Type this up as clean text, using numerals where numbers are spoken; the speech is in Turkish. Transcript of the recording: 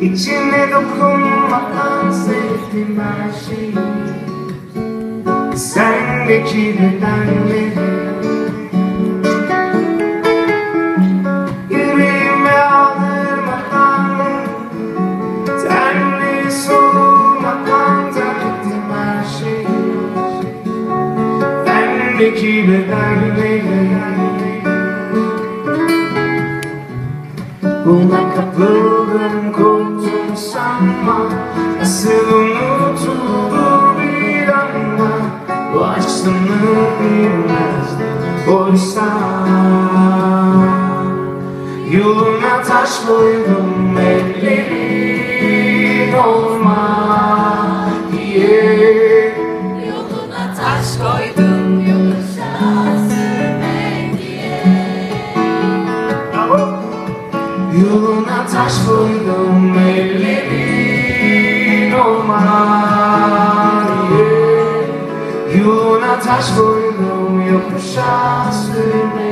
İçine dokunmadan sevdim her şeyi. Sendeki bedenleri yüreğime aldırmadan, tenli soğumadan terlettim her şeyi. Sendeki bedenleri buna kapıldım, korktum sanma. Nasıl unutuldu bir anda, bu aşk sınır bilmezdi oysa. Yoluna taş koydum, ellerin olma diye. Yoluna taş koydum, yokuşa sürme diye. Yoluna taş koydum, ellerin olma diye. Yoluna taş koydum, yokuşa sürme